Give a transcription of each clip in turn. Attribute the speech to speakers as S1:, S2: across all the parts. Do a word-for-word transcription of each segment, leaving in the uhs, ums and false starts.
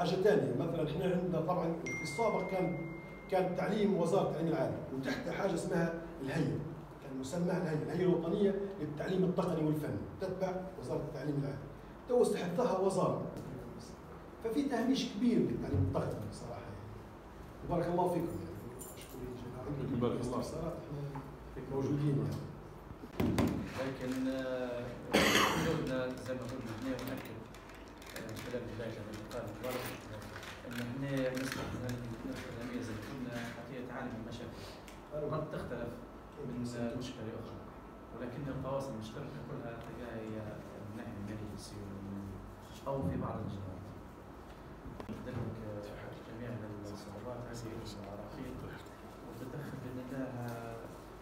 S1: حاجه ثانيه مثلا احنا عندنا طبعا في السابق كان كان تعليم وزاره التعليم العالي وتحتها حاجه اسمها الهيئه، كان مسماها الهيئه، الهيئه الوطنيه للتعليم التقني والفني تتبع وزاره التعليم العالي. تو استحدثها وزاره، ففي تهميش كبير للتعليم التقني بصراحه يعني. وبارك الله فيكم يعني مشكورين جدا. بارك الله استفسارات احنا موجودين يعني.
S2: لكن وجودنا زي ما قلنا هنا ونأكد من خلال بداية هذا اللقاء المبارك أن هنا بالنسبة للتلاميذ زي ما قلنا عطية تعلم المشاكل قد تختلف من مشكلة أخرى، ولكن القواسم المشتركة كلها تلقاها هي من ناحية المالية أو في بعض الجهات. تدرك جميع الصعوبات هذه العراقيل وتدخل بإذن الله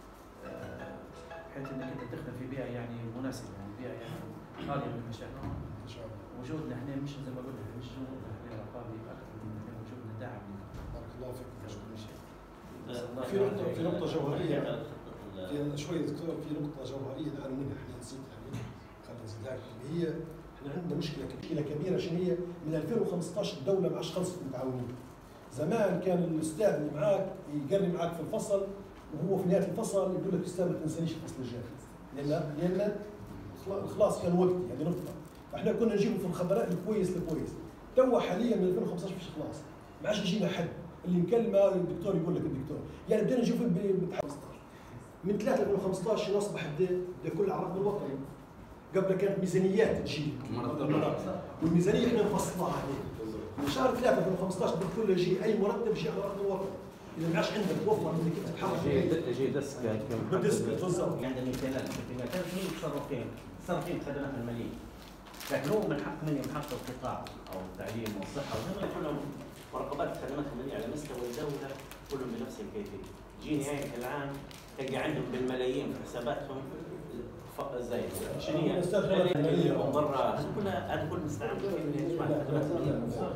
S2: بحيث انك انت تدخل في بيئه يعني مناسبه، يعني بيئه يعني خاليه من المشاكل. ان شاء الله. وجودنا احنا مش زي ما قلنا مش وجودنا احنا رقابي اكثر من وجودنا داعم. بارك الله فيك.
S1: في نقطه في نقطه جوهريه في شويه دكتور، في نقطه جوهريه نعاني منها احنا نسيت يعني خلينا نزيدها اللي هي احنا عندنا مشكله مشكله كبيره شنو هي؟ من ألفين وخمسطاش الدوله ما عادش خلصت المتعاونين. زمان كان الاستاذ اللي معاك يقري معاك في الفصل وهو في نهايه الفصل يقول لك استاذ ما تنسانيش الفصل الجاي، لان لان خلاص كان وقتي هذه نقطه، فاحنا كنا نجيبه في الخبراء الكويس الكويس. توا حاليا من ألفين وخمسطاش فيش خلاص، ما عادش يجينا حد اللي نكلمه الدكتور يقول لك الدكتور، يعني بدينا نشوف من ثلاثة ألفين وخمسطاش اصبح بدا كل عرضنا الوطني. قبل كانت ميزانيات تجي والميزانيه احنا نفصلها عليه. من شهر ثلاثة ألفين وخمسطاش بالكل يجي اي مرتب يجي على ارض الوطن. إذا ما عادش عندك توفر انك انت تحرك
S3: يجي ديسك
S1: بالديسك بالضبط.
S3: عندنا ميزانيات ميزانيات مين يتصرف فيها؟ يتصرف فيها الخدمات الماليه. لكن هو من حق من من حق القطاع او التعليم والصحه وغيرها كلهم مراقبات الخدمات الماليه على مستوى الدوله كلهم بنفس الكيفيه. يجي نهايه العام تلقى عندهم بالملايين في حساباتهم زي شنو هي؟ الماليه ومضرات كلها هذا كله مستعمل في اجماع الخدمات الماليه.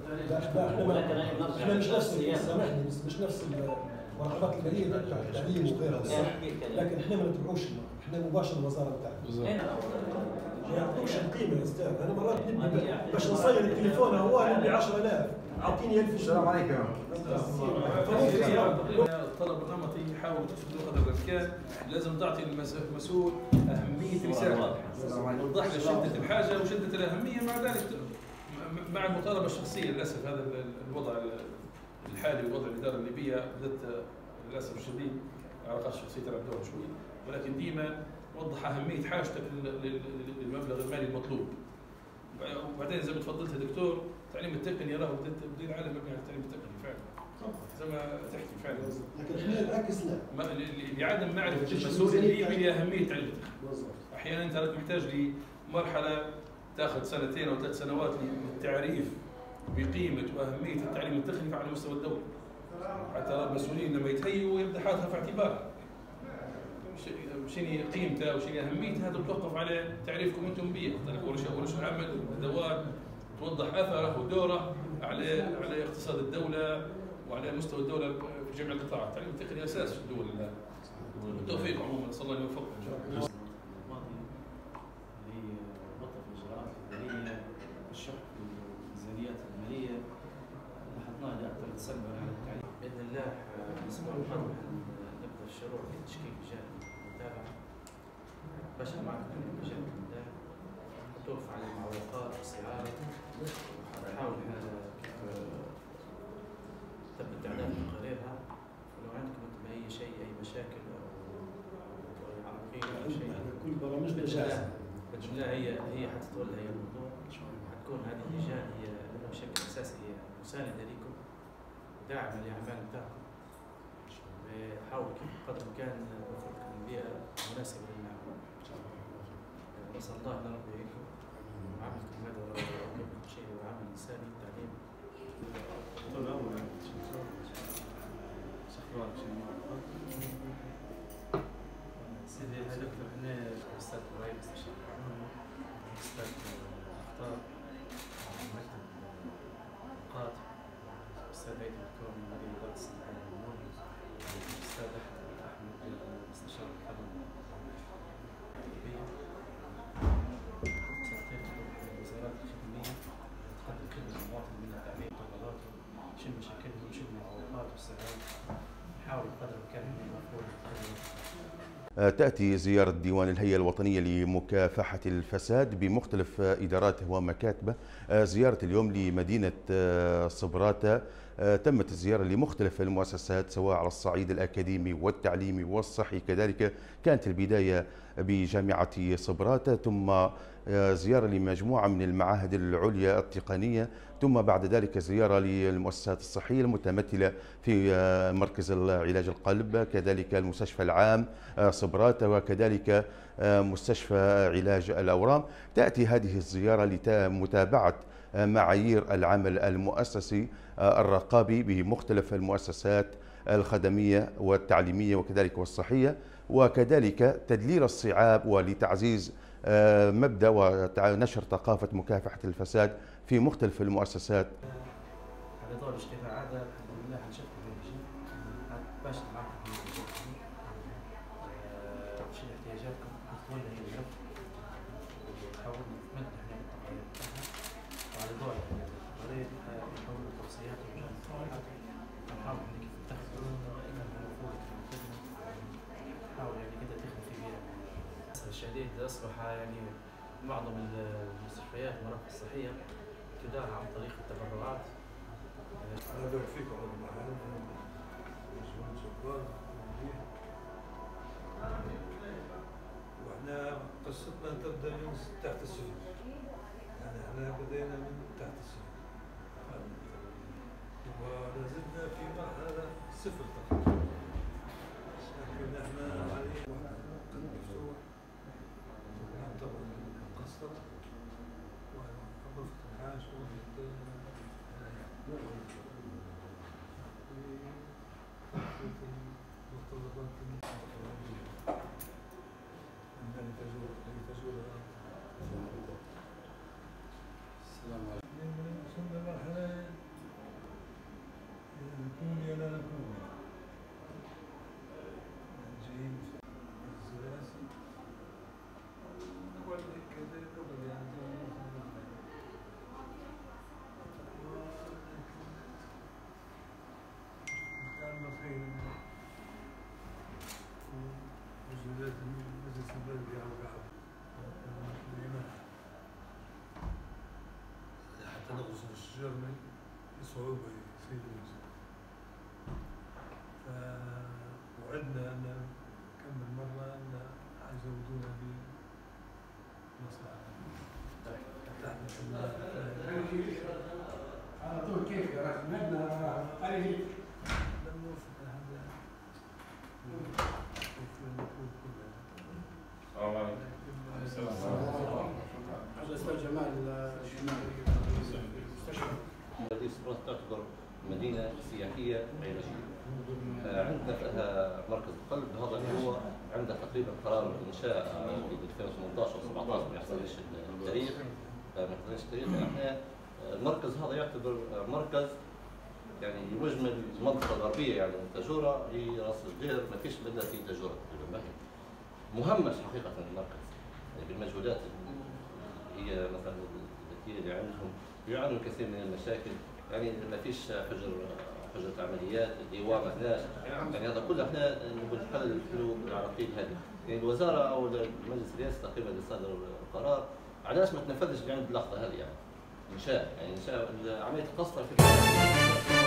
S1: احنا مش نفس سامحني بس مش نفس المراقبات الماليه تبع التعليم وغيرها صح، لكن احنا ما نتبعوش احنا مباشر الوزاره بتاعنا. ما يعطوكش القيمه يا استاذ، انا مرات نبي باش نصير التليفون هو نبي عشرة آلاف اعطيني ألف. السلام عليكم.
S4: الطلب النمطي يحاول تفقد قدر الامكان، لازم تعطي المسؤول اهميه رسالته وتوضح له شده الحاجه وشده الاهميه، مع ذلك مع المطالبه الشخصيه. للاسف هذا الوضع الحالي ووضع الاداره الليبيه بدات للاسف الشديد العلاقات الشخصيه تلعب دور شوي، ولكن ديما وضح اهميه حاجتك للمبلغ المالي المطلوب. وبعدين زي ما تفضلت يا دكتور، التعليم التقني راه بديل العالم مبني على التعليم التقني فعلا. زي ما تحكي فعلا.
S1: لكن احنا العكس لا.
S4: لعدم معرفه المسؤول الليبي لاهميه التعليم التقني. احيانا انت محتاج لمرحله تاخذ سنتين او ثلاث سنوات للتعريف بقيمه واهميه التعليم التقني على مستوى الدوله. حتى المسؤولين لما يتهيئوا يبدا حاطها في اعتباره. شنو قيمته وشنو اهميته، هذا بتوقف على تعريفكم انتم به، ورش العمل والادوات توضح اثره ودوره على على اقتصاد الدوله وعلى مستوى الدوله في جميع القطاعات. التعليم التقني اساس في الدول الان. بالتوفيق عموما، نسال الله ان يوفقكم ان شاء الله.
S2: الماضي لبطء الاجراءات الاداريه والشح في الميزانيات الماليه لاحظناه اكثر تسلما على التعليم. باذن الله الاسبوع القادم نبدا الشروع في تشكيل لجان متابعه بشر مع كل المجال المتابعه توقف على المعوقات والسعار ونحاول كيف تم التعداد تقاريرها. ولو عندكم انتم اي شيء اي مشاكل او اي عراقيل او شيء
S1: كل برامجنا جاهزه.
S2: باذن الله هي هي حتتولى هي الموضوع، حتكون هذه اللجان هي بشكل اساسي هي مسانده لكم وداعمه للاعمال بتاعكم. حاول كيف قدر الامكان نوفر لكم البيئه المناسبه للعمل. نسال الله ان ربي يعينكم وعملكم هذا وكل شيء هو عمل انساني التعليم. سيدي هذا دكتور احنا الاستاذ ابراهيم مستشار قانوني، الاستاذ مختار مكتب النقاط، الاستاذ هيثم الدكتور من مدير اداره الصناعه والنمو، الاستاذ احمد مستشار الخدمه الليبيه، سكرتير الوزارات الخدميه تقدم خدمه المواطن من التعليم.
S5: تأتي زيارة ديوان الهيئة الوطنية لمكافحة الفساد بمختلف إداراته ومكاتبه. زيارة اليوم لمدينة صبراتة، تمت الزيارة لمختلف المؤسسات سواء على الصعيد الأكاديمي والتعليمي والصحي، كذلك كانت البداية بجامعة صبراتة، ثم زيارة لمجموعة من المعاهد العليا التقنية، ثم بعد ذلك زيارة للمؤسسات الصحية المتمثلة في مركز علاج القلب، كذلك المستشفى العام صبراتة، وكذلك مستشفى علاج الأورام. تأتي هذه الزيارة لمتابعة معايير العمل المؤسسي الرقابي بمختلف المؤسسات الخدمية والتعليمية وكذلك والصحية، وكذلك تدليل الصعاب ولتعزيز مبدأ ونشر ثقافة مكافحة الفساد في مختلف المؤسسات.
S2: على ضوء الاجتماع هذا الحمد لله نشفت باش نعرف شنو احتياجاتكم وين هي الملف ونحاول نتمد احنا بالتقارير بتاعنا، وعلى ضوء التقارير نحاول التوصيات والمقترحات نحاول كيف نتخذوا المفروض في الخدمه، نحاول يعني كده تخدم في بيئه. للاسف الشديد اصبح يعني معظم المستشفيات والمراكز الصحيه تدار عن طريق التبرعات.
S6: أنا بارك فيك عمر معانا باشمهندس جبار وإحنا قصتنا تبدأ من تحت الصفر، يعني إحنا بدينا من تحت الصفر ولازلنا في مرحلة صفر تقريبا، لكن إحنا حاليا قد مفتوح ونعتبر مقصر وغرفة الحاج وغرفة السلام عليكم. وصلنا لمرحلة نكون يا لا نكون، جايين السلاسي نقول لك كذا قبل يعني كان خير وجودات المجلس البلدي أو بعض حتى نغرس الشجر بصعوبة سيد المجلس، فوعدنا أن كم من مرة أن يزودونا بمصلحة تحت على طول كيف يا رجل مبنى قريب لم نوفق هذا
S1: السلام عليكم. جمال
S3: هذه صبرات تعتبر مدينة سياحية علاجية. عندنا فيها مركز القلب، هذا اللي هو عندنا تقريبا قرار الإنشاء في ألفين وثمانية عشر وسبعة عشر ما يحصلش التاريخ ما يحصلش التاريخ. احنا المركز هذا يعتبر مركز يعني يوجمل المنطقة الغربية، يعني من تاجورة لراس الجير ما فيش إلا في تاجورة تقريبا. مهمش حقيقة المركز يعني بالمجهودات اللي هي مثلا الذاتية اللي عندهم، يعانوا كثير من المشاكل، يعني ما فيش حجر حجرة عمليات، الديوان هنا، يعني هذا كله احنا نقول نحل الحلول العراقيل هذه. يعني الوزارة او المجلس الرئاسي تقريبا اللي صدر القرار علاش ما تنفذش عند اللقطة هذه، يعني انشاء يعني انشاء عملية القصر في